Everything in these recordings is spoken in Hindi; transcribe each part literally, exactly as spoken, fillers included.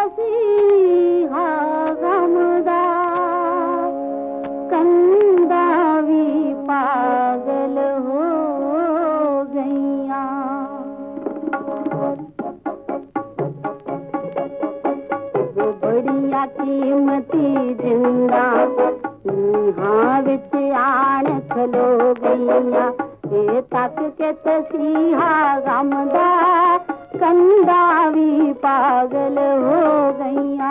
तसीहा गमदा कंदा भी पागल हो गईया। वो बड़िया कीमती जिंदा हाँ विच आण खलो गईया। ये तक के तसीहा गमदा कंदा भी पागल हो गईया।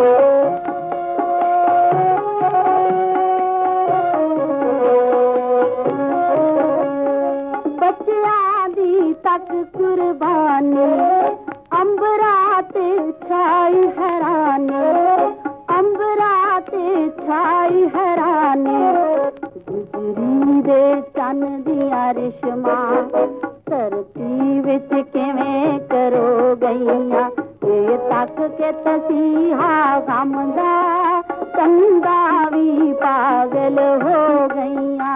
बच्चियां दी तक कुर्बानी अंबरा ते छाई हैरानी अंबरा ते छाई हैरानी। गुजरी दे चन दिया रिश्मा धरती विच किवें करो गईया। ये तक के तसीहा गमदा कंदा भी पागल हो गईया।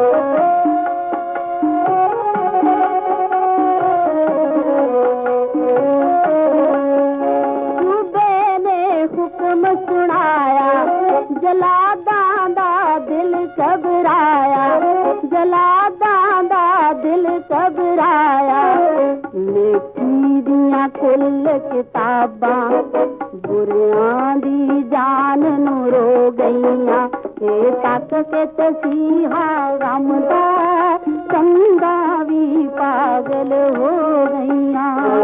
सूबे ने हुक्म सुनाया जलादां दा दिल घबराया जलादां दा दिल घबराया। नेकी दियां कुल किताबां बुरियां दी जान नू रो गईया। ये तक के तसीहा गमदा कंदा भी पागल हो गईया।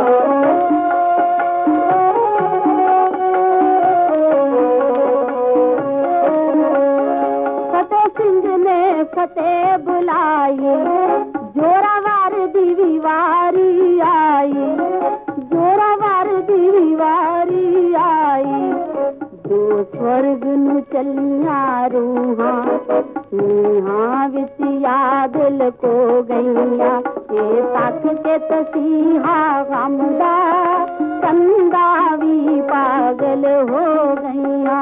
फतेह बुलाई जोरावर दी वारी आई जोरावर दी वारी आई। दो स्वर्ग नू चलियां रूहां नीहां विच याद लको गईया। ये तक के तसीहा गमदा कंदा भी पागल हो गईया।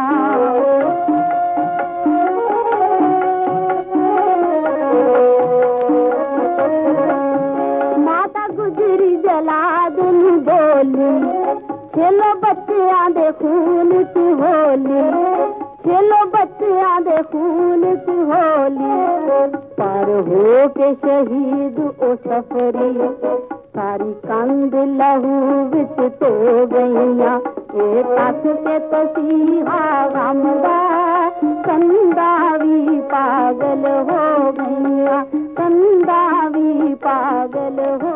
जलाद नू बोली खेलो बच्चियां दे खून च होली खेलो बच्चियां दे खून च होली। पर हो के शहीद ओ सफरी सारी कंध लहू विच धो गईया। ये तक के तसीहा गमदा कंदा भी पागल हो गईया कंदा भी पागल हो